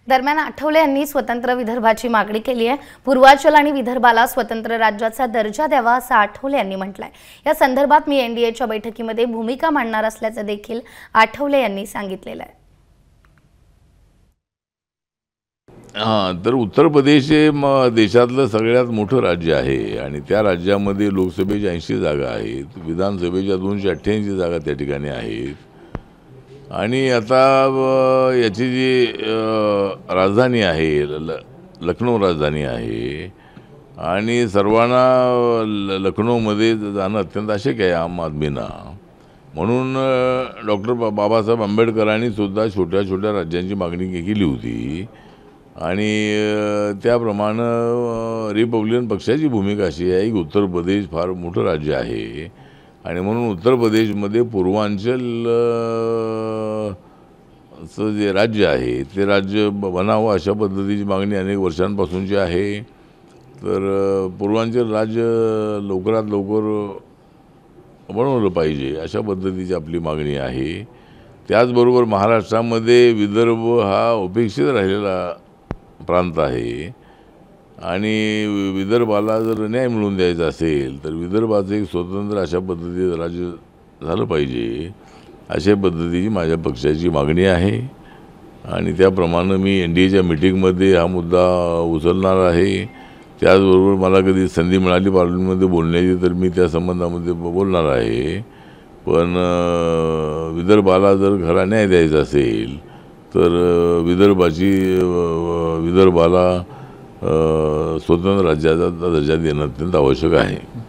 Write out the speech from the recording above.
दरम्यान आठवले यांनी स्वतंत्र विदर्भाची मागणी केली आहे। पूर्वांचल आणि विदर्भाला स्वतंत्र राज्याचा दर्जा द्यावा असं आठवले यांनी म्हटलंय। या संदर्भात मी एनडीएच्या बैठकीमध्ये भूमिका मांडणार असल्याचं देखील आठवले यांनी सांगितलेलं आहे। तर उत्तर प्रदेश हे देशातलं सगळ्यात मोठं राज्य आहे आणि त्या राज्यामध्ये लोकसभेच्या 80 जागा आहेत, विधानसभेच्या 288 जागा त्या ठिकाणी आहेत। आणि आता याची जी राजधानी आहे लखनौ राजधानी आहे आणि सर्वांना लखनौमध्ये जाणं अत्यंत आवश्यक आहे आम आदमींना। म्हणून डॉक्टर बाबासाहेब आंबेडकरांनी सुद्धा छोट्या छोट्या राज्यांची मागणी केली होती आणि त्याप्रमाणे रिपब्लिकन पक्षाची भूमिका अशी आहे की उत्तर प्रदेश फार मोठं राज्य आहे आणि म्हणून उत्तर प्रदेशमध्ये पूर्वांचल जे राज्य आहे ते राज्य बनावं अशा पद्धतीची मागणी अनेक वर्षांपासूनची आहे। तर पूर्वांचल राज्य लवकरात लवकर बनवलं पाहिजे अशा पद्धतीची आपली मागणी आहे। त्याचबरोबर महाराष्ट्रामध्ये विदर्भ हा उपेक्षित राहिलेला प्रांत आहे आणि विदर्भाला जर न्याय मिळवून द्यायचा असेल तर विदर्भाचं एक स्वतंत्र अशा पद्धतीचं राज्य झालं पाहिजे अशा पद्धतीची माझ्या पक्षाची मागणी आहे आणि त्याप्रमाणे मी एनडीएच्या मीटिंगमध्ये हा मुद्दा उचलणार आहे। त्याचबरोबर मला कधी संधी मिळाली पार्लमेंटमध्ये बोलण्याची तर मी त्या संबंधामध्ये बोलणार आहे। पण विदर्भाला जर खरा न्याय द्यायचा असेल तर विदर्भाला स्वतंत्र राज्याचा दर्जा देणं अत्यंत आवश्यक आहे।